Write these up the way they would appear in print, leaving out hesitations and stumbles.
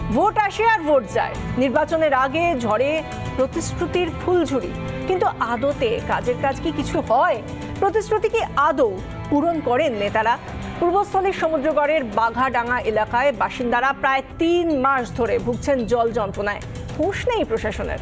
Vote আসে আর vote যায়, নির্বাচনের আগে ঝড়ে প্রতিশ্রুতির ফুলঝুরি, কিন্তু আদতে কাজের কাজ কি কিছু হয়? প্রতিশ্রুতি কি আদৌ পূরণ করেন নেতারা? পূর্বস্থলীর সমুদ্রগড়ের বাঘাডাঙ্গা এলাকায় বাসিন্দারা প্রায় ৩ মাস ধরে ভুগছেন জল যন্ত্রণায়। হুঁশ নেই প্রশাসনের।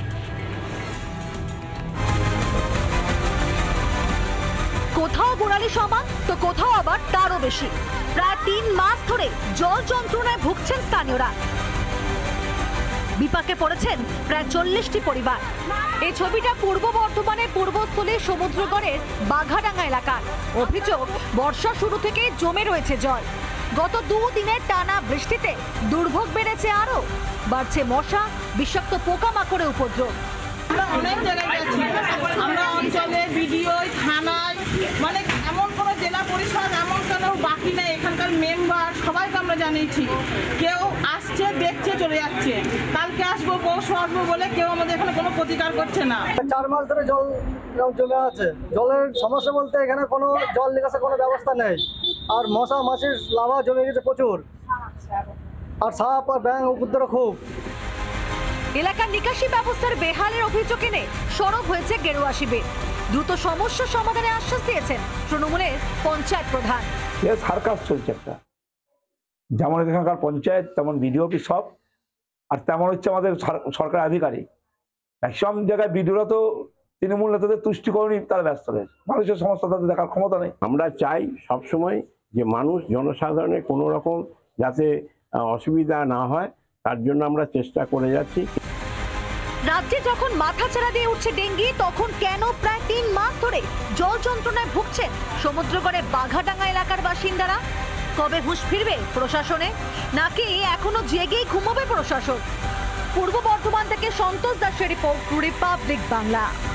কোথাও গোড়ালি সমান তো কোথাও আবার তারও বেশি। প্রায় ৩ মাস ধরে জল যন্ত্রণায় ভুগছেন স্থানীয়রা। বিপাকে পড়েছেন প্রায় ৪০টি পরিবার। এই ছবিটা পূর্ব বর্ধমানের পূর্বস্থলীর সমুদ্রগড়ের বাঘাডাঙ্গা এলাকার। অভিযোগ, বর্ষা শুরু থেকে জমে রয়েছে জল। গত ২ দিনের টানা বৃষ্টিতে দুর্ভোগ বেড়েছে, আরো বাড়ছে মশা, বিষাক্ত পোকামাকড়ের উপদ্রব। আমরা অনেক জায়গায় গেছি, আমরা অঞ্চলে, বিডিও, থানায়, মানে এমন কোনো জেলা পরিষদ এমন কোনো বাকি নেই। এখানকার মেম্বার সবাইকে আমরা জানিয়েছি, কেউ আসছে দেখছে চলে যাচ্ছে। কালকে আসবো, পরশু আসবো বলে কেউ আমাদের এখানে কোনো প্রতিকার করছে না। 4 মাস ধরে জল জমে আছে। জলের সমস্যা বলতে এখানে কোনো জল নিকাশের কোনো ব্যবস্থা নেই, আর মশা মাছির লাভা জমে গেছে প্রচুর, আর সাপ আর ব্যাঙ উপদ্রব খুব। এলাকার নিকাশি ব্যবস্থার বেহালের অভিযোগ এনে সরব হয়েছে গেরুয়া শিবির। দ্রুত সমস্যা সমাধানে আশ্বাস দিয়েছেন তৃণমূলের পঞ্চায়েত প্রধান। সার্কাস চলছে একটা, যেমন এখানকার পঞ্চায়েত তেমন বিডিও অফিস সব, আর তেমন হচ্ছে আমাদের সরকার আধিকারিক। ম্যাক্সিমাম জায়গায় বিডিওরা তো তৃণমূল নেতাদের তুষ্টিকরণই তারা ব্যস্ত রয়েছে, মানুষের সমস্যা তাদের দেখার ক্ষমতা নেই। আমরা চাই সবসময় যে মানুষ জনসাধারণের কোনো রকম যাতে অসুবিধা না হয়, তার জন্য আমরা চেষ্টা করে যাচ্ছি। রাজ্যে যখন মাথাচাড়া দিয়ে উঠছে ডেঙ্গি, তখন কেন প্রায় ৩ মাস ধরে জল যন্ত্রণায় ভুগছেন সমুদ্রগড়ে বাঘাডাঙ্গা এলাকার বাসিন্দারা? কবে হুঁশ ফিরবে প্রশাসনে, নাকি এখনো জেগেই ঘুমাবে প্রশাসন? পূর্ব বর্ধমান থেকে সন্তোষ দাসের রিপোর্ট, রিপাবলিক বাংলা।